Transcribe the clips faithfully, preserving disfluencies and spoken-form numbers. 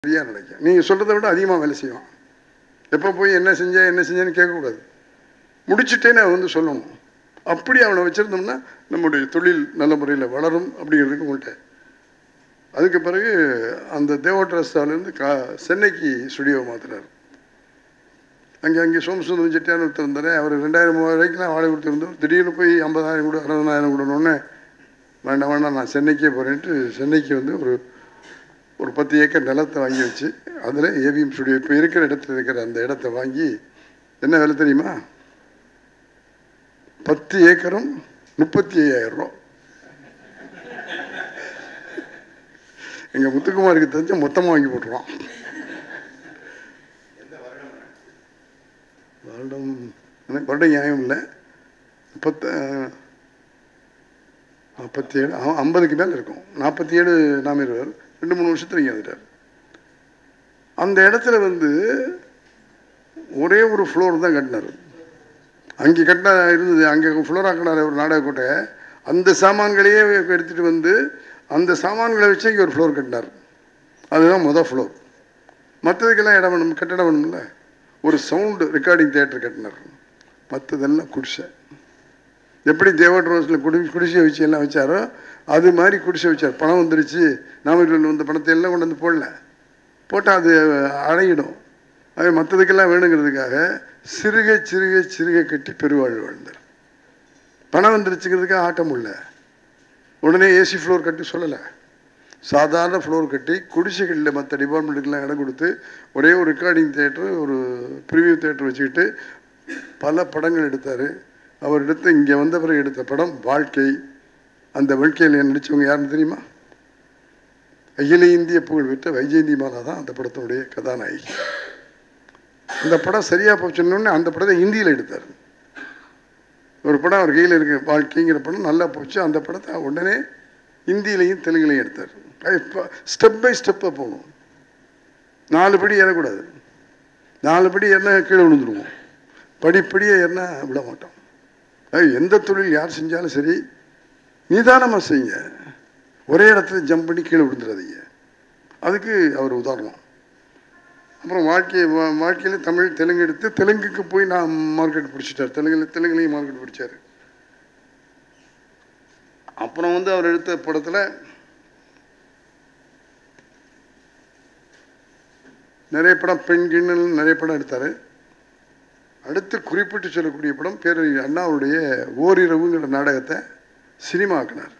சரியாக நினைக்கும். நீங்கள் சொல்கிறத விட அதிகமாக வேலை செய்வான். எப்போ போய் என்ன செஞ்சேன் என்ன செஞ்சேன்னு கேட்கக்கூடாது. முடிச்சுட்டேன்னு அவன் வந்து சொல்லணும். அப்படி அவனை வச்சுருந்தோம்னா நம்முடைய தொழில் நல்ல முறையில் வளரும் அப்படிங்கிறதுக்கு உங்கள்கிட்ட. அதுக்கு பிறகு அந்த தேவோட்ரஸ்தாலேருந்து கா சென்னைக்கு ஸ்டுடியோ மாற்றினார். அங்கே அங்கே சோமசுந்தரம் செட்டியார் ஒருத்தர் இருந்தார். அவர் ரெண்டாயிரம் மூவாயிரம் வரைக்கும் வாடகை கொடுத்துருந்தோம். திடீர்னு போய் ஐம்பதாயிரம் கூட அறுபதாயிரம் கூடனோடனே வேண்டாம் வேண்டாம் நான் சென்னைக்கே போகிறேன்ட்டு சென்னைக்கு வந்து ஒரு ஒரு பத்து ஏக்கர் நிலத்தை வாங்கி வச்சு அதில் ஏவிஎம் ஸ்டுடியோ இப்போ இருக்கிற இடத்துல இருக்கிற அந்த இடத்த வாங்கி என்ன வேலை தெரியுமா? பத்து ஏக்கரும் முப்பத்தி ஐயாயிரம் ரூபா. எங்கள் முத்துக்குமாருக்கு தெரிஞ்ச மொத்தமாக வாங்கி போட்டுருவான். வருடம் வருடம் நியாயம் இல்லை. முப்பத்த நாற்பத்தி ஏழு ஐம்பதுக்கு மேலே இருக்கும். நாற்பத்தி ஏழு நாம் இருவர் ரெண்டு மூணு வருஷத்துல இங்கே வந்துட்டார். அந்த இடத்துல வந்து ஒரே ஒரு ஃப்ளோர் தான் கட்டினார். அங்கே கட்டினா இருந்தது. அங்கே ஃப்ளோராக கட்டினார் ஒரு நாடக கோட்டை. அந்த சாமான்களையே எடுத்துகிட்டு வந்து அந்த சாமான்களை வச்சு இங்கே ஒரு ஃப்ளோர் கட்டினார். அதுதான் மொதல் ஃப்ளோர். மற்றதுக்கெல்லாம் இடம் வேணும், கட்டிடம் வேணும்ல. ஒரு சவுண்டு ரெக்கார்டிங் தியேட்டர் கட்டினார். மற்றதெல்லாம் குடிசை. எப்படி தேவட்ரோஸில் குடி குடிசை வச்சு எல்லாம் வச்சாரோ அது மாதிரி குடிசை வச்சார். பணம் வந்துருச்சு, நாமக்கல் வந்த பணத்தை எல்லாம் கொண்டு வந்து போடல, போட்டால் அது அடையிடும். அது மற்றதுக்கெல்லாம் வேணுங்கிறதுக்காக சிறுக சிறுக சிறுக கட்டி பெருவாழ்வு வாழ்ந்தார். பணம் வந்துருச்சுங்கிறதுக்காக ஆட்டம் இல்லை. உடனே ஏசி ஃப்ளோர் கட்டி சொல்லலை, சாதாரண ஃப்ளோர் கட்டி குடிசைகளில் மற்ற டிபார்ட்மெண்ட்டுக்கெல்லாம் இடம் கொடுத்து ஒரே ஒரு ரெக்கார்டிங் தியேட்டர் ஒரு ப்ரிவியூ தியேட்டர் வச்சுக்கிட்டு பல படங்கள் எடுத்தார். அவர் எடுத்து இங்கே வந்த பிறகு எடுத்த படம் வாழ்க்கை. அந்த வாழ்க்கையில் நடித்தவங்க யாருன்னு தெரியுமா? அகில இந்திய புகழ் பெற்ற வைஜெயந்தி மாலா தான் அந்த படத்தினுடைய கதாநாயகி. அந்த படம் சரியாக போச்சுன்னொன்னே அந்த படத்தை ஹிந்தியில் எடுத்தார். ஒரு படம் அவர் கையில் இருக்க வாழ்க்கைங்கிற படம் நல்லா போச்சு. அந்த படத்தை உடனே ஹிந்தியிலையும் தெலுங்குலையும் எடுத்தார். ஸ்டெப் பை ஸ்டெப்பாக போகணும். நாலு படி ஏறக்கூடாது. நாலு படி ஏறினா கீழே விழுந்துடுவோம். படிப்படியே ஏறினா விட மாட்டோம். அது எந்த தொழில் யார் செஞ்சாலும் சரி நிதானமாக செய்யுங்க. ஒரே இடத்துல ஜம்ப் பண்ணி கீழே விழுந்துடாதீங்க. அதுக்கு அவர் உதாரணம். அப்புறம் வாழ்க்கையை வாழ்க்கையில் தமிழ் தெலுங்கு எடுத்து தெலுங்குக்கு போய் நான் மார்க்கெட் பிடிச்சிட்டார். தெலுங்குல தெலுங்குலையும் மார்க்கெட் பிடிச்சார். அப்புறம் வந்து அவர் எடுத்த படத்தில் நிறைய படம் பெண் கிண்ணல் நிறைய படம் எடுத்தார். அடுத்து குறிப்பிட்டு சொல்லக்கூடிய படம் பேரறிஞர் அண்ணாவுடைய ஓரிரவுங்கிற நாடகத்தை சினிமாக்கினார்.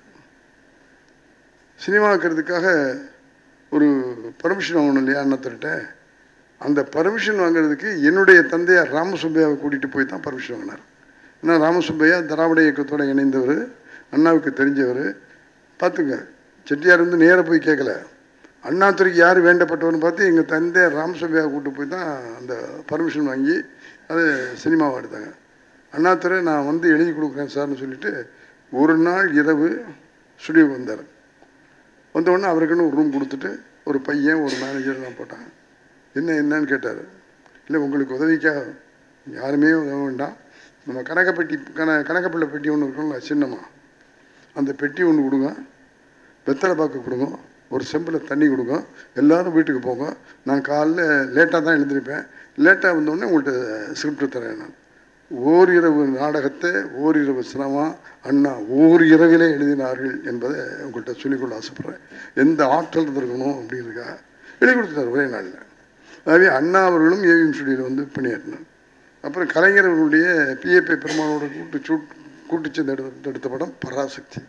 சினிமாக்கிறதுக்காக ஒரு பர்மிஷன் வாங்கணும் இல்லையா அண்ணத்திட்ட. அந்த பர்மிஷன் வாங்கிறதுக்கு என்னுடைய தந்தையார் ராமசுப்பையாவை கூட்டிகிட்டு போய் தான் பர்மிஷன் வாங்கினார். ஏன்னா ராமசுப்பையா திராவிட இயக்கத்தோடு இணைந்தவர், அண்ணாவுக்கு தெரிஞ்சவர். பார்த்துங்க, செட்டியார் வந்து நேராக போய் கேட்கல, அண்ணாத்துறைக்கு யார் வேண்டப்பட்டவர்னு பார்த்து எங்கள் தந்தையார் ராமசுப்பையாவை கூப்பிட்டு போய் தான் அந்த பர்மிஷன் வாங்கி அது சினிமாவை எடுத்தாங்க. அண்ணாத்துறை நான் வந்து எழுதி கொடுக்குறேன் சார்னு சொல்லிட்டு ஒரு நாள் இரவு ஸ்டுடியோக்கு வந்தார். வந்தவுடனே அவருக்குன்னு ஒரு ரூம் கொடுத்துட்டு ஒரு பையன் ஒரு மேனேஜர்லாம் போட்டாங்க. என்ன என்னன்னு கேட்டார். இல்லை உங்களுக்கு உதவிக்காக யாருமே உதவ வேண்டாம், நம்ம கணக்கப்பெட்டி கண கணக்கப்பிள்ளை பெட்டி ஒன்று இருக்கோம்ல சின்னமாக, அந்த பெட்டி ஒன்று கொடுங்க, வெத்தலை பாக்கு கொடுங்க, ஒரு செம்பில் தண்ணி கொடுங்க, எல்லோரும் வீட்டுக்கு போங்க. நான் காலைல லேட்டாக தான் எழுந்திருப்பேன், லேட்டாக வந்தோடனே உங்கள்கிட்ட ஸ்கிரிப்ட் தரேன். நான் ஓரிரவு நாடகத்தை ஓரிரவு சினிமா அண்ணா ஓர் இரவிலே எழுதினார்கள் என்பதை உங்கள்கிட்ட சொல்லிக்கொள்ள ஆசைப்பட்றேன். எந்த ஆற்றல் இருந்திருக்கணும் அப்படிங்கிறதுக்காக எழுதி கொடுத்துட்டார் ஒரே நாளில். ஆகவே அண்ணா அவர்களும் ஏவிஎம் ஸ்டுடியோவில் வந்து பணியாற்றினார். அப்புறம் கலைஞர் அவர்களுடைய பிஏபி பெருமானோட கூட்டு சூட் கூட்டு சேர்ந்து எடுத்த எடுத்த படம் பராசக்தி.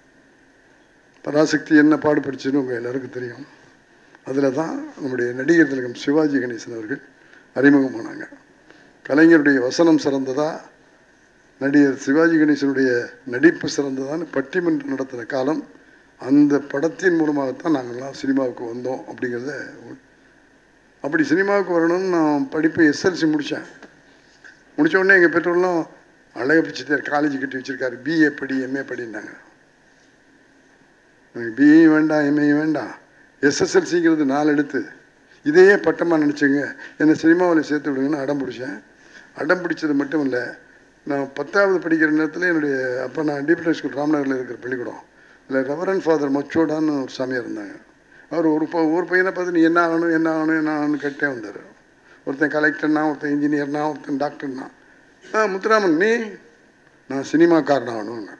பராசக்தி என்ன பாடுபடுச்சுன்னு உங்கள் எல்லாருக்கும் தெரியும். அதில் தான் நம்முடைய நடிகர் திலகம் சிவாஜி கணேசன் அவர்கள் அறிமுகமானாங்க. கலைஞருடைய வசனம் சிறந்ததா, நடிகர் சிவாஜி கணேசனுடைய நடிப்பு சிறந்ததான்னு பட்டிமன்றம் நடத்தின காலம். அந்த படத்தின் மூலமாகத்தான் நாங்கள்லாம் சினிமாவுக்கு வந்தோம் அப்படிங்கிறத. அப்படி சினிமாவுக்கு வரணும்னு நான் படிப்பு எஸ்எல்சி முடித்தேன். முடித்த உடனே எங்கள் பெற்றோர்லாம் அழக பிடிச்சிட்டார், காலேஜ் கட்டி வச்சுருக்காரு, பிஏ படி எம்ஏ படினாங்க. எனக்கு பிஏ வேண்டாம் எம்ஏ வேண்டாம், எஸ்எஸ்எல்சிங்கிறது நாலு எடுத்து இதையே பட்டமாக நினச்சிங்க, என்னை சினிமாவில் சேர்த்து விடுங்கன்னு அடம் பிடிச்சேன். அடம் பிடிச்சது மட்டும் இல்லை, நான் பத்தாவது படிக்கிற நேரத்தில் என்னுடைய அப்போ நான் டிபிடி ஸ்கூல் ராமநகரில் இருக்கிற பள்ளிக்கூடம் இல்லை ரெவரண்ட் ஃபாதர் மச்சோடான்னு ஒரு சாமியார் இருந்தாங்க. அவர் ஒரு ஒரு பையனை பார்த்து நீ என்ன ஆகணும் என்ன ஆகணும் என்ன ஆகணும்னு கேட்டே வந்தார். ஒருத்தன் கலெக்டர்னா, ஒருத்தன் இன்ஜினியர்னா, ஒருத்தன் டாக்டர்னா. ஆ முத்துராமன் நீ? நான் சினிமாக்காரன் ஆகணும்னு.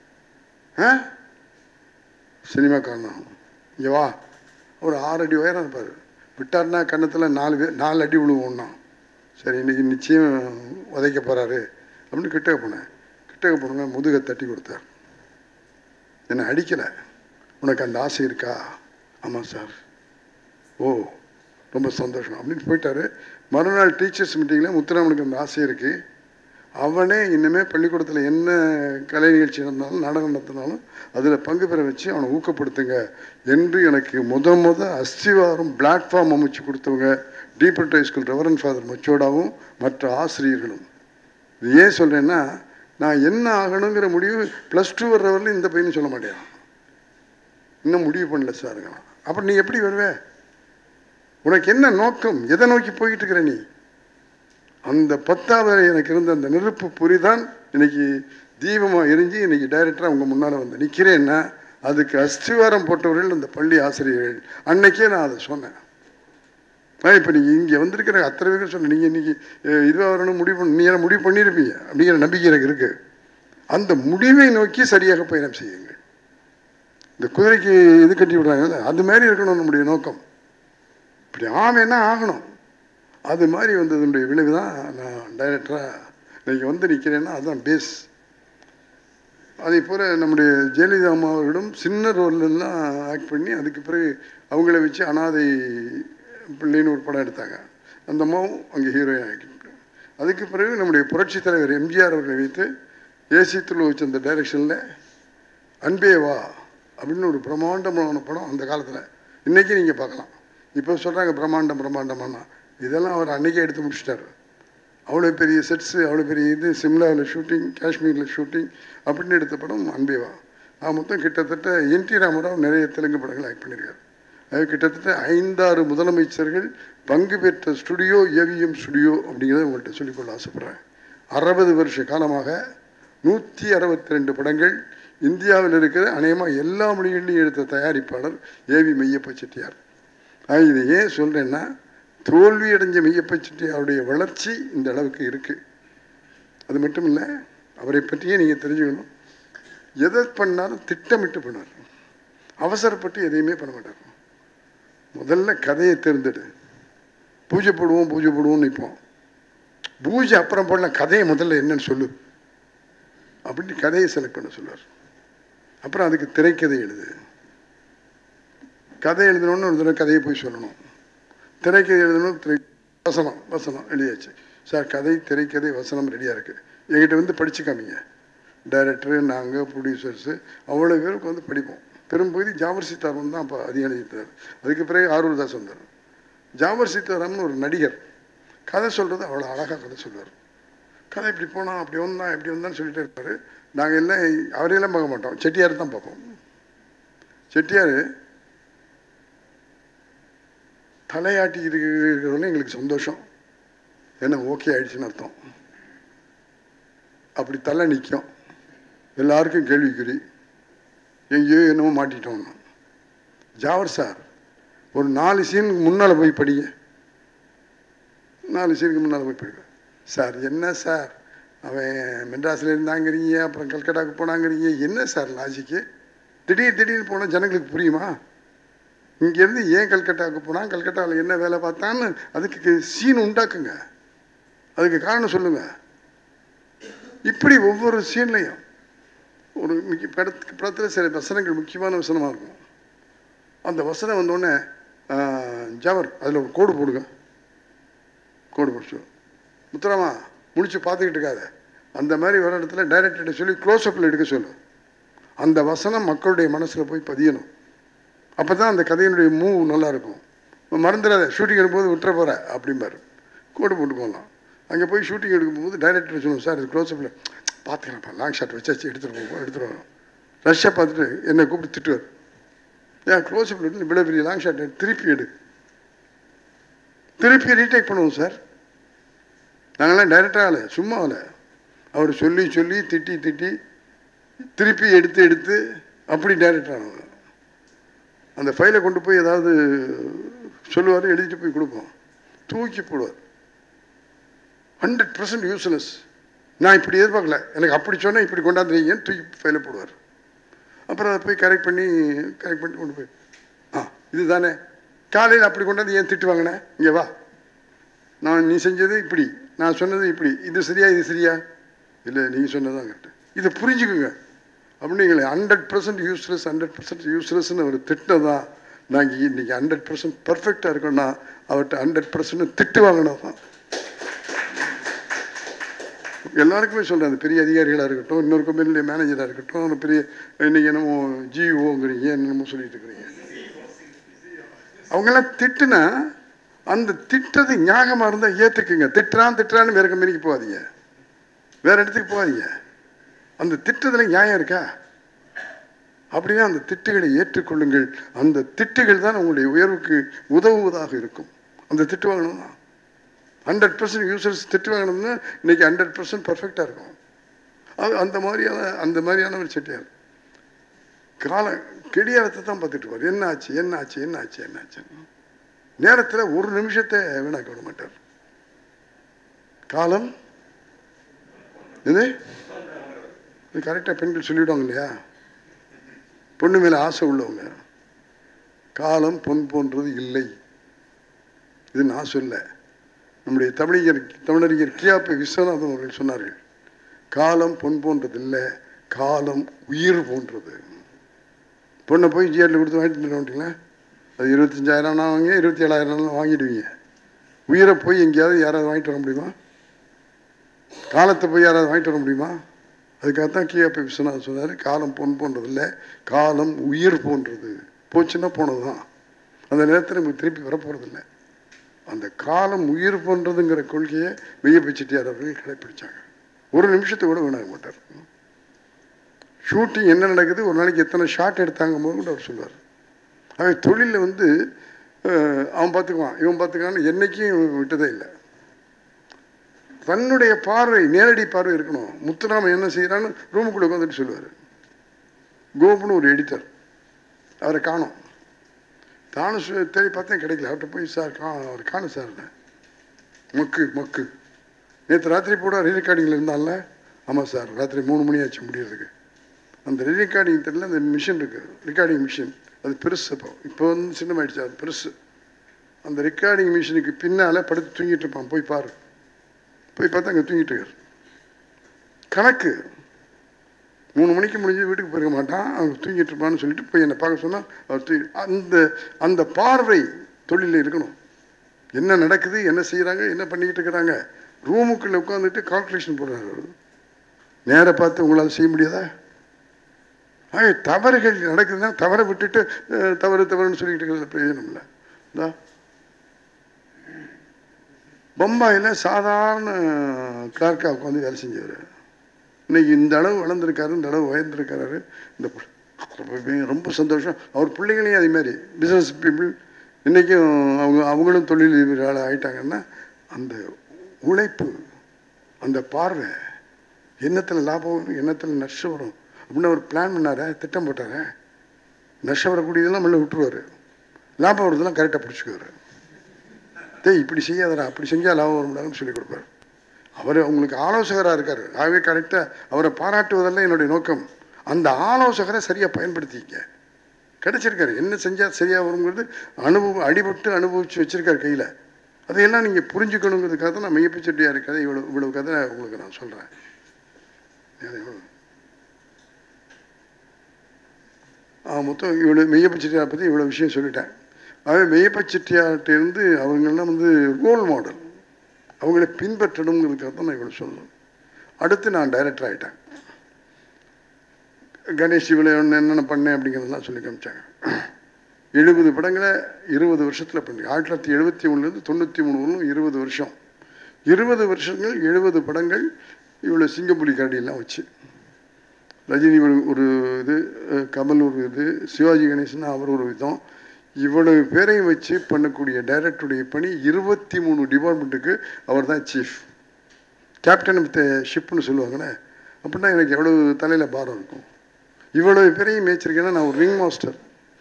ஆ சினிமாக்காரன் ஆகணும். இங்கே வா. ஒரு ஆறு அடி உயரம் இருப்பார். விட்டார்னா கன்னத்தில் நாலு பேர் நாலு அடி விழுவோம்னா. சரி இன்றைக்கி நிச்சயம் உதைக்க போகிறாரு அப்படின்னு கிட்டக்க போனேன். கிட்டக்க போனோங்க முதுகை தட்டி கொடுத்தார். என்னை அடிக்கலை. உனக்கு அந்த ஆசை இருக்கா? ஆமாம் சார். ஓ ரொம்ப சந்தோஷம் அப்படின்னு போயிட்டாரு. மறுநாள் டீச்சர்ஸ் மீட்டிங்கில் முத்துராமனுக்கு அந்த ஆசை இருக்குது. அவனே இனிமேல் பள்ளிக்கூடத்தில் என்ன கலை நிகழ்ச்சி நடந்தாலும் நாடகம் நடத்தினாலும் அதில் பங்கு பெற வச்சு அவனை ஊக்கப்படுத்துங்க என்று எனக்கு முத முத அஸ்திவாரம் பிளாட்ஃபார்ம் அமைச்சு கொடுத்தவங்க டீப்பர் ஹை ஸ்கூல் ரெவரன் ஃபாதர் மச்சோடாவும் மற்ற ஆசிரியர்களும். இது ஏன் சொல்கிறேன்னா, நான் என்ன ஆகணுங்கிற முடிவு ப்ளஸ் டூ வர்றவரில் இந்த பையனும் சொல்ல மாட்டேன். இன்னும் முடிவு பண்ணல சாருங்க. அப்புறம் நீ எப்படி வருவே? உனக்கு என்ன நோக்கம்? எதை நோக்கி போய்கிட்டு இருக்கிற நீ? அந்த பத்தாவது எனக்கு இருந்த அந்த நெருப்பு புரிதான் இன்னைக்கு தீபமாக எரிஞ்சு இன்னைக்கு டைரக்டராக அவங்க முன்னால் வந்து நிற்கிறேன்னா அதுக்கு அஸ்திவாரம் போட்டவர்கள் அந்த பள்ளி ஆசிரியர்கள். அன்னைக்கே நான் அதை சொன்னேன். இப்போ நீங்கள் இங்கே வந்திருக்கிற அத்தனை பேருக்கு சொன்னேன், நீங்கள் இன்றைக்கி இதுவாக வரணும் முடிவு பண்ண நீங்கள் முடிவு பண்ணியிருப்பீங்க அப்படிங்கிற நம்பிக்கை எனக்கு இருக்குது. அந்த முடிவை நோக்கி சரியாக பயணம் செய்யுங்கள். இந்த குதிரைக்கு இது கட்டி விடுறாங்கல்ல, அது மாதிரி இருக்கணும் நம்முடைய நோக்கம். இப்படி ஆவேன்னா ஆகணும். அது மாதிரி வந்ததுடைய விளைவு தான் நான் டைரக்டராக இன்றைக்கி வந்து நிற்கிறேன்னா அதுதான் பேஸ். அதே போல் நம்முடைய ஜெயலலிதா அம்மா அவர்களிடம் சின்ன ரோல்லாம் ஆக்ட் பண்ணி அதுக்கு பிறகு அவங்கள வச்சு அனாதை பிள்ளைன்னு ஒரு படம் எடுத்தாங்க. அந்த அம்மாவும் அங்கே ஹீரோயின் ஆகிட்டு. அதுக்கு பிறகு நம்முடைய புரட்சி தலைவர் எம்ஜிஆர் அவர்களை வைத்து ஏசி துள்ள வச்ச அந்த டைரக்ஷனில் அன்பே வா அப்படின்னு ஒரு பிரம்மாண்டமான படம் அந்த காலத்தில். இன்றைக்கி நீங்கள் பார்க்கலாம். இப்போ சொல்கிறாங்க பிரம்மாண்டம் பிரம்மாண்டமானா, இதெல்லாம் அவர் அன்றைக்கே எடுத்து முடிச்சிட்டார். அவ்வளோ பெரிய செட்ஸு, அவ்வளோ பெரிய இது, சிம்லாவில் ஷூட்டிங், காஷ்மீரில் ஷூட்டிங் அப்படின்னு எடுத்த படம் அன்பேவா. அது மொத்தம் கிட்டத்தட்ட என் டி ராமராவ் நிறைய தெலுங்கு படங்கள் ஆக்ட் பண்ணியிருக்காரு. அது கிட்டத்தட்ட ஐந்தாறு முதலமைச்சர்கள் பங்கு பெற்ற ஸ்டுடியோ ஏவிஎம் ஸ்டுடியோ அப்படிங்கிறத உங்கள்கிட்ட சொல்லிக்கொள்ள ஆசைப்பட்றேன். அறுபது வருஷ காலமாக நூற்றி அறுபத்தி ரெண்டு படங்கள் இந்தியாவில் இருக்கிற அநேகமாக எல்லா மொழிகள்லையும் எடுத்த தயாரிப்பாளர் ஏவி மெய்யப்ப செட்டியார். இது ஏன் சொல்கிறேன்னா, தோல்வி அடைஞ்ச மெய்யப்ப செட்டியாருடைய வளர்ச்சி இந்த அளவுக்கு இருக்குது. அது மட்டும் இல்லை, அவரை பற்றியே நீங்கள் தெரிஞ்சுக்கணும். எதை பண்ணாலும் திட்டமிட்டு பண்ணுவார். அவசரப்பட்டு எதையுமே பண்ண மாட்டார். முதல்ல கதையை தேர்ந்தெடு. பூஜை போடுவோம் பூஜை போடுவோம்னு நிற்போம். பூஜை அப்புறம் போடலாம், கதையை முதல்ல என்னன்னு சொல்லு அப்படின்னு கதையை செலக்ட் பண்ண சொல்லுவார். அப்புறம் அதுக்கு திரைக்கதை எழுது. கதை எழுதணுன்னு ஒரு தடவை கதையை போய் சொல்லணும். திரைக்கதை எழுதணும், திரை வசனம் வசனம் எழுதியாச்சு சார். கதை திரைக்கதை வசனம் ரெடியாக இருக்குது, எங்கிட்ட வந்து படித்து காமிங்க. டைரக்டரு, நாங்கள், ப்ரொடியூசர்ஸு அவ்வளோ பேருக்கு வந்து படிப்போம். பெரும்பகுதி ஜாவர் சீதாராமன் தான் அப்போ அதிகம் எழுதிட்டார். அதுக்கு பிறகு ஆரூர் தாஸ் வந்தார். ஜாவர் சீதாராமன் ஒரு நடிகர், கதை சொல்கிறது அவ்வளோ அழகாக கதை சொல்லுவார். கதை இப்படி போனால் அப்படி வந்தான் இப்படி வந்தான்னு சொல்லிகிட்டே இருப்பார். நாங்கள் எல்லாம் அவரையெல்லாம் பார்க்க மாட்டோம், செட்டியார் தான் பார்ப்போம். செட்டியார் தலையாட்டி இருக்கிறவங்களும் எங்களுக்கு சந்தோஷம், ஏன்னா ஓகே ஆயிடுச்சுன்னு அர்த்தம். அப்படி தலை நிற்கும், எல்லாருக்கும் கேள்விக்குறி, எங்கேயோ என்னமோ மாட்டிட்டோம்னா. ஜாவர் சார் ஒரு நாலு சீனுக்கு முன்னால் போய் படிங்க, நாலு சீனுக்கு முன்னால் போய் படிப்பேன். சார் என்ன சார், அவன் மெட்ராஸில் இருந்தாங்கிறீங்க, அப்புறம் கல்கட்டாவுக்கு போனாங்கிறீங்க, என்ன சார் லாஜிக்கு? திடீர் திடீர்னு போனால் ஜனங்களுக்கு புரியுமா? இங்கேருந்து ஏன் கல்கட்டாவுக்கு போனால், கல்கட்டாவில் என்ன வேலை பார்த்தான்னு அதுக்கு சீன் உண்டாக்குங்க, அதுக்கு காரணம் சொல்லுங்கள். இப்படி ஒவ்வொரு சீன்லையும் ஒரு முக்கிய படத்துக்கு படத்தில் சில வசனங்கள் முக்கியமான வசனமாக இருக்கும். அந்த வசனம் வந்தோடனே ஜவர் அதில் ஒரு கோடு போடுங்க, கோடு போட்டு முத்துராமா முடிச்சு பார்த்துக்கிட்டு இருக்காத, அந்த மாதிரி வர இடத்துல டைரக்டர்கிட்ட சொல்லி க்ளோஸ்அப்பில் எடுக்க சொல்லு. அந்த வசனம் மக்களுடைய மனசில் போய் பதியணும். அப்போ தான் அந்த கதையினுடைய மூவ் நல்லாயிருக்கும். மறந்துடாத, ஷூட்டிங் எடுக்கும்போது விட்டுற போகிற அப்படிம்பார், கோடு போட்டு போகலாம். அங்கே போய் ஷூட்டிங் எடுக்கும்போது டைரக்டர் சொல்லுவோம், சார் இது க்ளோஸ்அப்பில் பார்த்துக்கலாம்ப்பா, லாங் ஷாட் வச்சாச்சு, எடுத்துகிட்டு போவோம் எடுத்துகிட்டு வரோம். ரஷ்ஷாக பார்த்துட்டு என்னை கூப்பிட்டு திட்டுவார், ஏன் க்ளோஸ்அப்பில் எடுத்து இவ்வளோ பெரிய லாங் ஷாட் திருப்பி எடு, திருப்பி ரீடேக் பண்ணுவோம் சார். நாங்களாம் டைரக்டாக இல்லை, சும்மா இல்லை, அவர் சொல்லி சொல்லி திட்டி திட்டி திருப்பி எடுத்து எடுத்து அப்படி டைரக்டர் ஆனவங்க. அந்த ஃபைலை கொண்டு போய் ஏதாவது சொல்லுவார், எழுதிட்டு போய் கொடுப்போம், தூக்கி போடுவார். Hundred percent useless. நான் இப்படி எதிர்பார்க்கல, எனக்கு அப்படி சொன்னால் இப்படி கொண்டாந்துறீங்கன்னு தூக்கி ஃபைலை போடுவார். அப்புறம் அதை போய் கரெக்ட் பண்ணி கரெக்ட் பண்ணி கொண்டு போய், ஆ இது தானே காலையில் அப்படி கொண்டாந்து ஏன் திட்டு வாங்கினேன், இங்கே வா, நான் நீ செஞ்சது இப்படி, நான் சொன்னது இப்படி, இது சரியா இது சரியா, இல்லை நீங்கள் சொன்னதான் கரெக்டு, இதை புரிஞ்சுக்குங்க அப்படிங்களே. Hundred percent useless hundred percent யூஸ்லெஸ்ன்னு அவர் திட்டினதான் நாங்கள் இன்னைக்கு ஹண்ட்ரட் பர்சன்ட் பர்ஃபெக்டாக இருக்கோம்னா அவர்கிட்ட ஹண்ட்ரட் பர்சன்ட் திட்டு வாங்கினது தான். எல்லாருக்குமே சொல்கிறேன், அந்த பெரிய அதிகாரிகளாக இருக்கட்டும், இன்னொரு கம்பெனியில் மேனேஜராக இருக்கட்டும், அந்த பெரிய இன்னைக்கு என்னமோ ஜிஓங்கிறீங்க, என்னமோ சொல்லிட்டு இருக்கிறீங்க, அவங்கெல்லாம் திட்டுனா அந்த திட்டது ஞாபகமாக இருந்தால் ஏற்றுக்குங்க. திட்டுறான் திட்டுறான்னு வேறு கம்பெனிக்கு போகாதீங்க, வேற இடத்துக்கு போகாதீங்க. அந்த திட்டத்தில் நியாயம் இருக்கா? அப்படின்னா அந்த திட்டுகளை ஏற்றுக்கொள்ளுங்கள். அந்த திட்டுகள் தான் உங்களுடைய உயர்வுக்கு உதவுவதாக இருக்கும். அந்த திட்டு வாங்கணும்னா ஹண்ட்ரட் பர்சன்ட் யூசர்ஸ் திட்டு வாங்கணும்னா இன்னைக்கு ஹண்ட்ரட் பர்சன்ட் பர்ஃபெக்டாக இருக்கும். அது அந்த மாதிரியான அந்த மாதிரியான ஒரு செட்டியார் கால கெடியாரத்தை தான் பார்த்துட்டு இருப்பார். என்ன ஆச்சு என்ன ஆச்சு என்ன ஆச்சு என்ன ஆச்சு நேரத்தில் ஒரு நிமிஷத்தை வீணாக்க விட மாட்டார். காலம் இது கரெக்டாக பெண்கள் சொல்லிவிடுவாங்க இல்லையா, பொண்ணு மேலே ஆசை உள்ளவங்க, காலம் பொன் போன்றது இல்லை. இது நான் சொல்ல, நம்முடைய தமிழர் தமிழறிஞர் கியாபி விஸ்வநாதன் அவர்கள் சொன்னார்கள், காலம் பொன் போன்றது இல்லை, காலம் உயிர் போன்றது. பொண்ணை போய் ஜிஆரில் கொடுத்து வாங்கிட்டு வந்துட்டீங்களா, அது இருபத்தஞ்சாயிரம் வாங்க இருபத்தி ஏழாயிரம் வாங்கிடுவீங்க. உயிரை போய் எங்கேயாவது யாராவது வாங்கிட்டு வர முடியுமா? காலத்தை போய் யாராவது வாங்கிட்டு வர முடியுமா? அதுக்காகத்தான் கியாபி விஸ்வநாதன் சொன்னார், காலம் பொன் போன்றது இல்லை, காலம் உயிர் போன்றது. போச்சுன்னா போனது தான், அந்த நேரத்தில் நமக்கு திருப்பி வரப்போகிறதில்லை. அந்த காலம் உயிர் போன்றதுங்கிற கொள்கையை மெய்யப்ப செட்டியார் அவர்கள் கடைப்பிடிச்சாங்க. ஒரு நிமிஷத்தை கூட வீணாக மாட்டார். ஷூட்டிங் என்ன நடக்குது, ஒரு நாளைக்கு எத்தனை ஷாட் எடுத்தாங்க போது கூட அவர் சொல்லுவார். ஆக தொழிலில் வந்து அவன் பார்த்துக்குவான் இவன் பார்த்துக்கான்னு என்றைக்கும் விட்டதே இல்லை. தன்னுடைய பார்வை, நேரடி பார்வை இருக்கணும். முத்துராமன் என்ன செய்கிறான்னு ரூமுக்குள்ளே உட்காந்துட்டு சொல்லுவார். கோபுன்னு ஒரு எடிட்டர், அவரை காணோம். தானும் தேடி பார்த்தேன், கிடைக்கல. அவர்கிட்ட போய் சார் கா அவர் காணும் சார், மக்கு மக்கு நேற்று ராத்திரி போட ரீரெக்கார்டிங்கில் இருந்தால. ஆமாம் சார், ராத்திரி மூணு மணி ஆச்சு முடியறதுக்கு. அந்த ரீரெக்கார்டிங் தெரியல, அந்த மிஷின் இருக்குது, ரெக்கார்டிங் மிஷின், அது பெருசு. இப்போ இப்போ வந்து சின்னமாயிடுச்சு, அது பெருசு. அந்த ரெக்கார்டிங் மிஷினுக்கு பின்னால் படுத்து தூங்கிட்டு இருப்பான், போய் பாரு. போய் பார்த்தா அங்கே தூங்கிட்டு இருக்கார். கணக்கு மூணு மணிக்கு முடிஞ்சு வீட்டுக்கு போயிருக்க மாட்டான், அவங்க தூங்கிட்டு இருப்பான்னு சொல்லிட்டு போய் என்னை பார்க்க சொன்னால் அவர் தூங்கி. அந்த அந்த பார்வை தொழிலில் இருக்கணும். என்ன நடக்குது, என்ன செய்கிறாங்க, என்ன பண்ணிக்கிட்டு இருக்கிறாங்க. ரூமுக்குள்ளே உட்காந்துட்டு கால்குலேஷன் போடுறாரு. நேராக பார்த்து உங்களால் செய்ய முடியாதா? ஆக தவறுகள் நடக்குதுன்னா தவறை விட்டுட்டு தவறு தவறுன்னு சொல்லிக்கிட்டு இருக்கிறதுல பிரயோஜனம் இல்லை. இந்தா பம்பாயில் சாதாரண கிளார்க்காக உட்காந்து வேலை செஞ்சவர் இன்னைக்கு இந்த அளவு வளர்ந்துருக்காரு, இந்த அளவு உயர்ந்திருக்காரு. இந்த ரொம்ப சந்தோஷம். அவர் பிள்ளைங்களையும் அதே மாதிரி பிஸ்னஸ் பீப்புள் இன்றைக்கும் அவங்க அவங்களும் தொழில் ஆகிட்டாங்கன்னா அந்த உழைப்பு, அந்த பார்வை, எண்ணத்தில் லாபம் வரும், எண்ணத்தில் நஷ்டம் வரும் அப்படின்னு அவர் பிளான் பண்ணார, திட்டம் போட்டார. நஷ்டம் வரக்கூடியதெல்லாம் நம்மள விட்டுருவார், லாபம் வருறதெல்லாம் கரெக்டாக பிடிச்சிக்குவார். டேய் இப்படி செய்யாதரா, அப்படி செஞ்சால் லாபம் வரும்டாங்கன்னு சொல்லி கொடுப்பார். அவர் அவங்களுக்கு ஆலோசகராக இருக்கார். ஆகவே கரெக்டாக அவரை பாராட்டுவதெல்லாம் என்னுடைய நோக்கம். அந்த ஆலோசகரை சரியாக பயன்படுத்திக்க கிடைச்சிருக்காரு. என்ன செஞ்சால் சரியாக வருங்கிறது அனுபவம், அடிபட்டு அனுபவித்து வச்சுருக்கார் கையில். அதையெல்லாம் நீங்கள் புரிஞ்சுக்கணுங்கிறதுக்காக தான் நான் மெய்யப்ப செட்டியார் கதை இவ்வளோ இவ்வளோ கதை உங்களுக்கு நான் சொல்கிறேன். மொத்தம் இவ்வளோ மெய்யப்ப செட்டியாரை பற்றி இவ்வளோ விஷயம் சொல்லிட்டேன். ஆகவே மெய்யப்ப செட்டியார்கிட்டேருந்து அவங்கெல்லாம் வந்து ரோல் மாடல், அவங்கள பின்பற்றணுங்கிறதுக்காக தான் நான் இவ்வளோ சொல்லணும். அடுத்து நான் டைரக்டர் ஆகிட்டேன். கணேஷ் இவ்வளோ என்னென்ன பண்ணேன் அப்படிங்கிறதெல்லாம் சொல்லி காமிச்சாங்க. எழுபது படங்களை இருபது வருஷத்தில் பண்ணி ஆயிரத்தி தொள்ளாயிரத்தி எழுபத்தி ஒன்றுலேருந்து தொண்ணூற்றி மூணு வரலும் இருபது வருஷம் இருபது வருஷங்கள் எழுபது படங்கள். இவ்வளோ சிங்கப்புலி கரடியெல்லாம் வச்சு ரஜினி ஒரு இது, கமல் ஒரு இது, சிவாஜி கணேசன் அவர் ஒரு விதம், இவ்வளவு பேரையும் வச்சு பண்ணக்கூடிய டைரக்டருடைய பணி இருபத்தி மூணு டிபார்ட்மெண்ட்டுக்கு அவர் தான் சீஃப். கேப்டன் ஆஃப் த ஷிப்னு சொல்லுவாங்கண்ணே. அப்படின்னா எனக்கு எவ்வளவு தலையில் பாரம் இருக்கும். இவ்வளவு பேரையும் மேய்ச்சிருக்கேன்னா நான் ஒரு ரிங் மாஸ்டர்.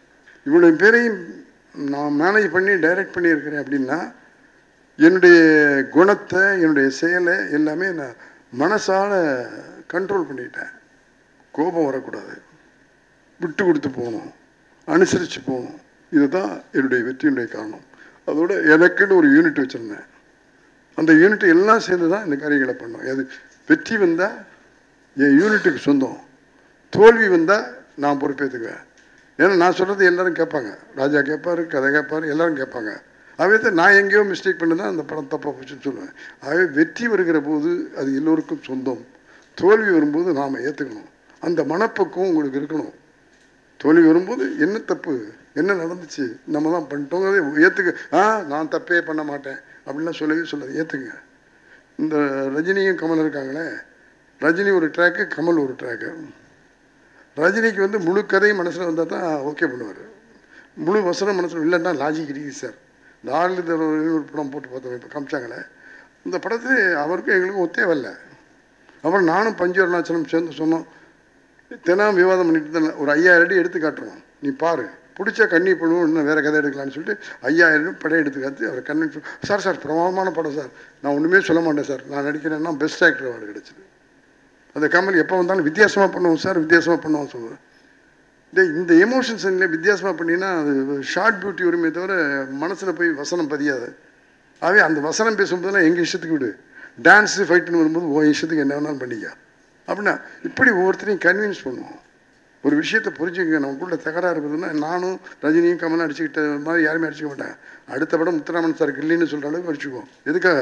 இவ்வளோ பேரையும் நான் மேனேஜ் பண்ணி டைரக்ட் பண்ணியிருக்கிறேன் அப்படின்னா என்னுடைய குணத்தை என்னுடைய செயலை எல்லாமே நான் மனசால் கண்ட்ரோல் பண்ணிட்டேன். கோபம் வரக்கூடாது, விட்டு கொடுத்து போகணும், அனுசரித்து போகணும். இதுதான் என்னுடைய வெற்றியினுடைய காரணம். அதோட எனக்குன்னு ஒரு யூனிட் வச்சுருந்தேன். அந்த யூனிட் எல்லாம் சேர்ந்து தான் இந்த காரியங்களை பண்ணோம். அது வெற்றி வந்தால் என் யூனிட்டுக்கு சொந்தம், தோல்வி வந்தால் நான் பொறுப்பேற்றுக்குவேன். ஏன்னா நான் சொல்கிறது எல்லோரும் கேட்பாங்க. ராஜா கேட்பார், கதை கேட்பார், எல்லோரும் கேட்பாங்க. ஆகவே நான் எங்கேயோ மிஸ்டேக் பண்ணி தான் அந்த படம் தப்பாக போச்சுன்னு சொல்லுவேன். ஆகவே வெற்றி வருகிற போது அது எல்லோருக்கும் சொந்தம், தோல்வி வரும்போது நாம் ஏற்றுக்கணும். அந்த மனப்பக்குவம் உங்களுக்கு இருக்கணும். தோல்வி வரும்போது என்ன தப்பு, என்ன நடந்துச்சு, நம்ம தான் பண்ணிட்டோங்க, ஏற்றுக்க. ஆ நான் தப்பே பண்ண மாட்டேன் அப்படின்லாம் சொல்லவே சொல்லாது, ஏற்றுங்க. இந்த ரஜினியும் கமல் இருக்காங்களே, ரஜினி ஒரு ட்ராக்கு, கமல் ஒரு ட்ராக்கு. ரஜினிக்கு வந்து முழு கதையும் மனசில் வந்தால் தான் ஓகே பண்ணுவார். முழு வசனம் மனசில் இல்லைன்னா லாஜிக் இருக்குது சார். இந்த ஆள் ஒரு படம் போட்டு பார்த்தோம், இப்போ காமிச்சாங்களே, இந்த படத்தில் அவருக்கும் எங்களுக்கும் ஒத்தேவல்ல. அப்புறம் நானும் பஞ்சு அருணாச்சலம் சேர்ந்து சொன்னோம், தினம் விவாதம் பண்ணிட்டு தான் ஒரு ஐயாயிரம் அடி எடுத்து காட்டுறோம், நீ பாரு, பிடிச்சா கண்ணி பண்ணுவோம், இன்னும் வேறு கதை எடுக்கலான்னு சொல்லிட்டு ஐயாயிரம் படம் எடுத்து காத்து அவர் கண்ணு. சார் சார் பிரமாதமான படம் சார், நான் ஒன்றுமே சொல்ல மாட்டேன் சார், நான் நடிக்கிறேன்னா பெஸ்ட் ஆக்டர் அவார்டு கிடச்சிது. அந்த கமல் எப்போ வந்தாலும் வித்தியாசமாக பண்ணுவோம் சார், வித்தியாசமாக பண்ணுவோம் சொல்லுவேன். டே இந்த எமோஷன்ஸ் இல்லை வித்தியாசமாக பண்ணினா அது ஷார்ட் பியூட்டி வருமே தவிர மனசில் போய் வசனம் பதியாது. ஆகவே அந்த வசனம் பேசும்போதெல்லாம் எங்கள் இஷ்டத்துக்கு விடு, டான்ஸு ஃபைட்டுன்னு வரும்போது ஓ இஷ்டத்துக்கு என்ன வேணாலும் பண்ணிக்க அப்படின்னா இப்படி ஒவ்வொருத்தரையும் கன்வின்ஸ் பண்ணுவோம். ஒரு விஷயத்தை புரிஞ்சுக்க. நமக்குள்ள தகராறு இருக்குதுன்னா நானும் ரஜினியும் கமலும் அடிச்சுக்கிட்ட மாதிரி யாருமே அடிச்சுக்க மாட்டேன். அடுத்த படம் முத்துராமன் சாருக்கு இல்லைன்னு சொல்கிற அளவுக்கு அடிச்சுக்குவோம். எதுக்காக?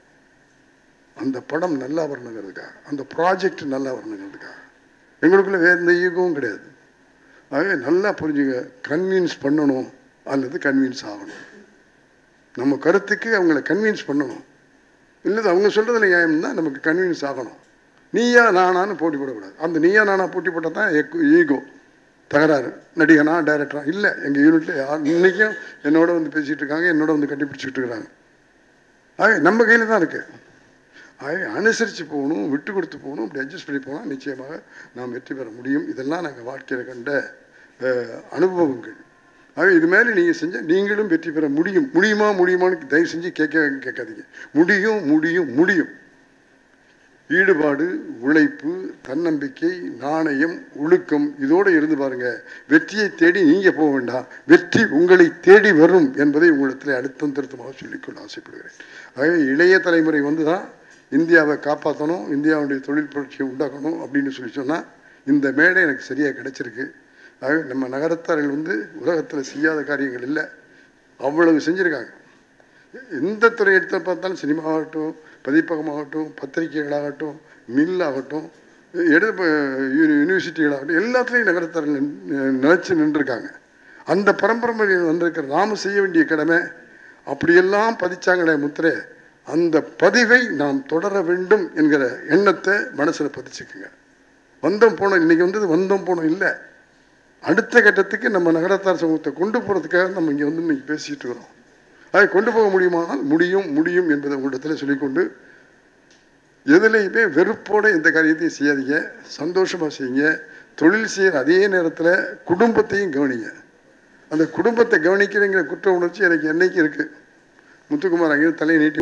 அந்த படம் நல்லா வரணுங்கிறதுக்காக, அந்த ப்ராஜெக்ட் நல்லா வரணுங்கிறதுக்காக. எங்களுக்குள்ள வேறு எந்த ஈகோவும் கிடையாது. ஆகவே நல்லா புரிஞ்சுங்க, கன்வின்ஸ் பண்ணணும் அல்லது கன்வின்ஸ் ஆகணும். நம்ம கருத்துக்கு அவங்கள கன்வின்ஸ் பண்ணணும். இல்லை அவங்க சொல்கிறதுல நியாயம் தான் நமக்கு கன்வின்ஸ் ஆகணும். நீயா நானான்னு போட்டி போடக்கூடாது. அந்த நீயா நானா போட்டி போட்டால் தான் ஈகோ, தகராறு. நடிகனா டைரக்டரா இல்லை, எங்கள் யூனிட்டில் யார் இன்றைக்கும் என்னோட வந்து பேசிகிட்டு இருக்காங்க, என்னோட வந்து கண்டுபிடிச்சிக்கிட்டு இருக்கிறாங்க. ஆகவே நம்ம கையில் தான் இருக்குது. ஆகவே அனுசரித்து போகணும், விட்டு கொடுத்து போகணும், இப்படி அட்ஜஸ்ட் பண்ணி போனால் நிச்சயமாக நாம் வெற்றி பெற முடியும். இதெல்லாம் நாங்கள் வாழ்க்கையில் கண்ட அனுபவங்கள். ஆகவே இது மேலே நீங்கள் செஞ்சால் நீங்களும் வெற்றி பெற முடியும். முடியுமா முடியுமான்னு தயவு செஞ்சு கேட்க கேட்காதீங்க. முடியும் முடியும் முடியும். ஈடுபாடு, உழைப்பு, தன்னம்பிக்கை, நாணயம், ஒழுக்கம் இதோடு இருந்து பாருங்க. வெற்றியை தேடி நீங்க போக வேண்டாம், வெற்றி உங்களை தேடி வரும் என்பதை உங்களிடத்தில் அழுத்தம் திருத்தமாக சொல்லிக்கொள்ள ஆசைப்படுகிறேன். ஆகவே இளைய தலைமுறை வந்து தான் இந்தியாவை காப்பாற்றணும், இந்தியாவுடைய தொழில் புரட்சியை உண்டாக்கணும் அப்படின்னு சொல்லி சொன்னால் இந்த மேடை எனக்கு சரியாக கிடைச்சிருக்கு. ஆகவே நம்ம நகரத்தார்கள் வந்து உலகத்தில் செய்யாத காரியங்கள் இல்லை, அவ்வளவு செஞ்சுருக்காங்க. எந்த துறை எடுத்து பார்த்தாலும் சினிமாவாகட்டும், பதிப்பகமாகட்டும், பத்திரிகைகளாகட்டும், மில் ஆகட்டும், எடு யூனிவர்சிட்டிகளாகட்டும், எல்லாத்துலேயும் நகரத்தார்கள் நிலைச்சு நின்றுருக்காங்க. அந்த பரம்பரையில் வந்திருக்கிற நாம் செய்ய வேண்டிய கடமை, அப்படியெல்லாம் பதிச்சாங்களே முத்திரை, அந்த பதிவை நாம் தொடர வேண்டும் என்கிற எண்ணத்தை மனசில் பதிச்சுக்குங்க. வந்தம் போனோம், இன்றைக்கி வந்தது வந்தம் போனோம் இல்லை, அடுத்த கட்டத்துக்கு நம்ம நகரத்தார் சமூகத்தை கொண்டு போகிறதுக்காக நம்ம இங்கே வந்து இன்றைக்கி பேசிகிட்டு இருக்கிறோம். அதை கொண்டு போக முடியுமானால் முடியும் முடியும் என்பதை உங்களிடத்தில் சொல்லிக்கொண்டு, எதுலேயுமே வெறுப்போட எந்த காரியத்தையும் செய்யாதீங்க, சந்தோஷமாக செய்யுங்க. தொழில் செய்கிற அதே நேரத்தில் குடும்பத்தையும் கவனிங்க. அந்த குடும்பத்தை கவனிக்கிறேங்கிற குற்ற உணர்ச்சி எனக்கு என்னைக்கு இருக்குது. முத்துக்குமார் அங்கே தலையை நீட்டி